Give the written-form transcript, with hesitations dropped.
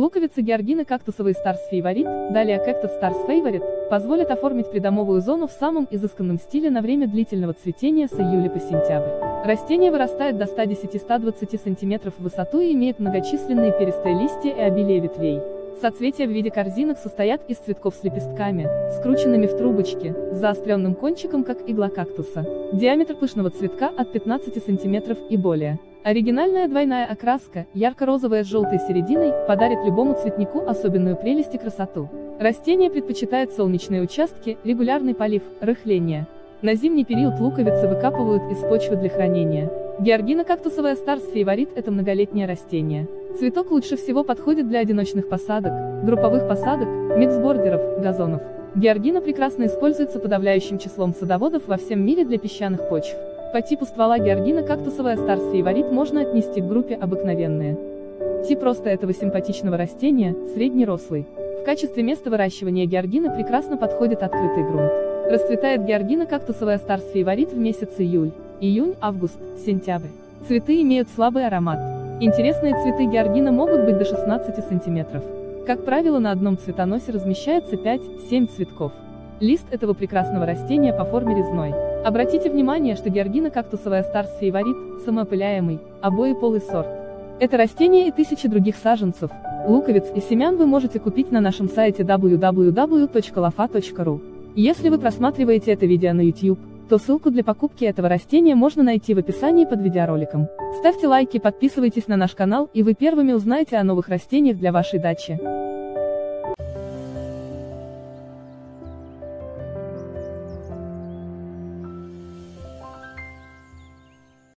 Луковицы георгины кактусовые Stars Favorite, далее Cactus Stars Favorite, позволят оформить придомовую зону в самом изысканном стиле на время длительного цветения с июля по сентябрь. Растение вырастает до 110-120 см в высоту и имеет многочисленные перистые листья и обилие ветвей. Соцветия в виде корзинок состоят из цветков с лепестками, скрученными в трубочки, с заостренным кончиком, как игла кактуса. Диаметр пышного цветка от 15 см и более. Оригинальная двойная окраска, ярко-розовая с желтой серединой, подарит любому цветнику особенную прелесть и красоту. Растение предпочитает солнечные участки, регулярный полив, рыхление. На зимний период луковицы выкапывают из почвы для хранения. Георгина кактусовая Stars Favorite – это многолетнее растение. Цветок лучше всего подходит для одиночных посадок, групповых посадок, микс-бордеров, газонов. Георгина прекрасно используется подавляющим числом садоводов во всем мире для песчаных почв. По типу ствола георгина кактусовая Stars Favorite можно отнести к группе обыкновенные. Тип роста этого симпатичного растения – среднерослый. В качестве места выращивания георгины прекрасно подходит открытый грунт. Расцветает георгина кактусовая Stars Favorite в месяц июль, июнь, август, сентябрь. Цветы имеют слабый аромат. Интересные цветы георгина могут быть до 16 см. Как правило, на одном цветоносе размещается 5-7 цветков. Лист этого прекрасного растения по форме резной. Обратите внимание, что георгина кактусовая Stars Favorite – самоопыляемый, обоеполый сорт. Это растение и тысячи других саженцев, луковиц и семян вы можете купить на нашем сайте www.lofa.ru. Если вы просматриваете это видео на YouTube, то ссылку для покупки этого растения можно найти в описании под видеороликом. Ставьте лайки, подписывайтесь на наш канал, и вы первыми узнаете о новых растениях для вашей дачи.